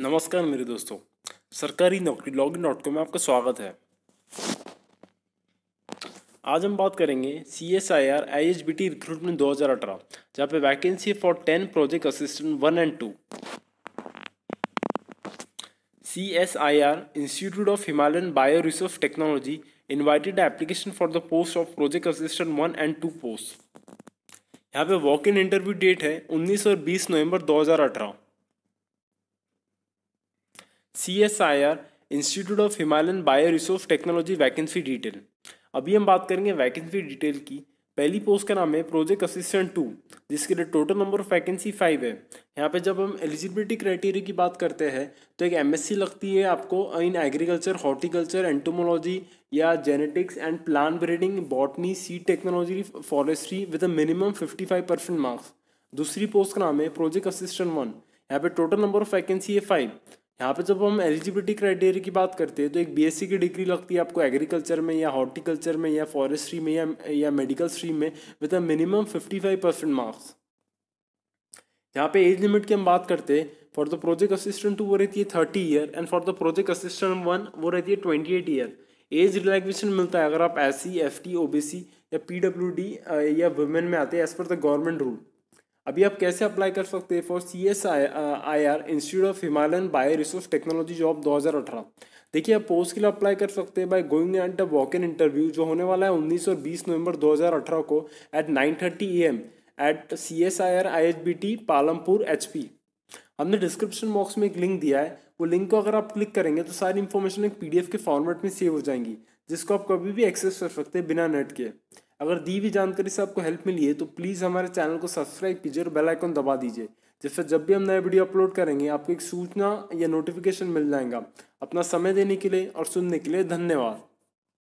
नमस्कार मेरे दोस्तों, सरकारी नौकरी login.com में आपका स्वागत है। आज हम बात करेंगे CSIR-IHBT रिक्रूटमेंट 2018, जहाँ पे vacancy for 10 project assistant 1 and 2। CSIR-Institute of Himalayan Bio Research Technology invited the application for the post of project assistant 1 and 2 post। यहाँ पे वॉक इन इंटरव्यू डेट है 19 और 20 नवंबर 2018। CSIR institute of Himalayan bioresource technology vacancy detail. अभी हम बात करेंगे vacancy detail की। पहली पोस्ट का नाम है प्रोजेक्ट असिस्टेंट 2, जिसके लिए टोटल नंबर ऑफ वैकेंसी 5 है। यहाँ पे जब हम एलिजिबिलिटी क्राइटेरिया की बात करते हैं तो एक MSc लगती है आपको इन एग्रीकल्चर, हॉर्टिकल्चर, एंटोमोलॉजी या genetics and plant breeding, botany, seed technology, forestry with a minimum 55% marks. दूसरी पोस्ट का नाम है प्रोजेक्ट असिस्टेंट 1। यहाँ पे टोटल नंबर ऑफ वैकेंसी है 5। यहाँ पे जब हम एलिजिबिलिटी क्राइटेरिया की बात करते हैं तो एक BSc की डिग्री लगती है आपको एग्रीकल्चर में या हॉर्टिकल्चर में या फॉरेस्ट्री में या मेडिकल स्ट्रीम में विद अ मिनिमम 55% मार्क्स। यहाँ पे एज लिमिट की हम बात करते हैं, फॉर द प्रोजेक्ट असिस्टेंट 2 वो रहती है 30 year and for the project assistant 1 वो रहती है 28 ईयर। एज रिलैक्सेशन मिलता है अगर आप SC, FT, OBC या PWD या वुमेन में आते हैं as per the government rule. अभी आप कैसे अप्लाई कर सकते हैं for CSIR institute of Himalayan bioresource technology job 2018। देखिए, आप पोस्ट के लिए अप्लाई कर सकते हैं by going at the walk in interview, जो होने वाला है 19 और 20 नवंबर 2018 को at 9:30 AM at CSIR-IHBT Palampur HP। हमने डिस्क्रिप्शन बॉक्स में एक लिंक दिया है, वो लिंक को अगर आप क्लिक करेंगे तो सारी इन्फॉर्मेशन एक PDF के फॉर्मेट में सेव हो जाएंगी, जिसको आप कभी भी एक्सेस कर सकते हैं बिना नेट के। अगर दी हुई जानकारी से आपको हेल्प मिली है तो प्लीज़ हमारे चैनल को सब्सक्राइब कीजिए और बेल आइकन दबा दीजिए, जिससे जब भी हम नया वीडियो अपलोड करेंगे आपको एक सूचना या नोटिफिकेशन मिल जाएगा। अपना समय देने के लिए और सुनने के लिए धन्यवाद।